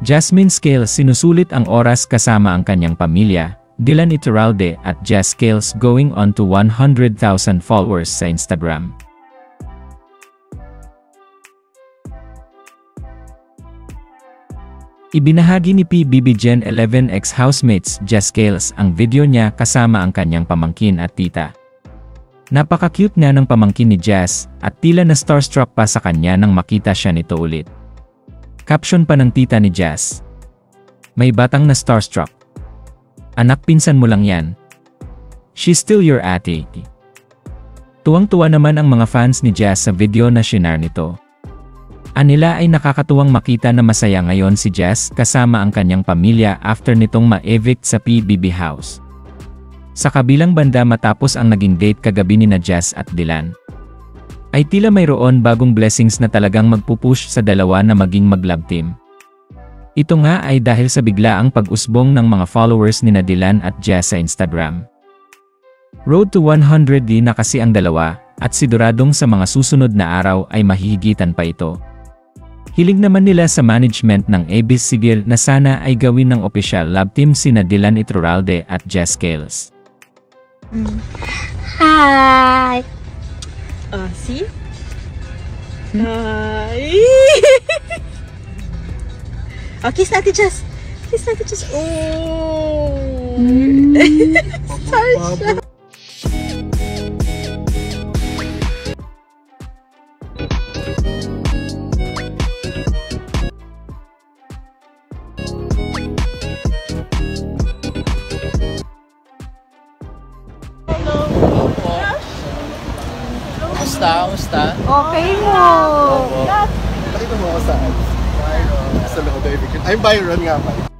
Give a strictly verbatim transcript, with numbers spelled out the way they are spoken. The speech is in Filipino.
Jasmine Scales sinusulit ang oras kasama ang kanyang pamilya, Dylan Iturralde at Jess Scales going on to one hundred thousand followers sa Instagram. Ibinahagi ni P B B Gen eleven ex-housemates Jess Scales ang video niya kasama ang kanyang pamangkin at tita. Napaka-cute nga ng pamangkin ni Jess at tila na starstruck pa sa kanya nang makita siya nito ulit. Caption pa ng tita ni Jess, "May batang na starstruck. Anak, pinsan mo lang yan. She's still your ate." Tuwang-tuwa naman ang mga fans ni Jess sa video na shinare nito. Anila ay nakakatuwang makita na masaya ngayon si Jess kasama ang kanyang pamilya after nitong ma-evict sa P B B house. Sa kabilang banda, matapos ang naging date kagabi ni na Jess at Dylan, ay tila mayroon bagong blessings na talagang magpupush sa dalawa na maging mag-love team. Ito nga ay dahil sa biglaang pag-usbong ng mga followers ni na Dylan at Jess sa Instagram. Road to one hundred D na kasi ang dalawa, at siguradong sa mga susunod na araw ay mahihigitan pa ito. Hiling naman nila sa management ng A B C C na sana ay gawin ng official love team sina Dylan Iturralde at Jess Scales. Hi! Uh, see? Hi! Oh, kiss natin, Jess! Kiss natin, Jess! Oh! Sorry, siya! Kamusta? Kamusta? Okay mo! Bakit mo ako saan? Byron. Sa loob, I'm Byron nga pa.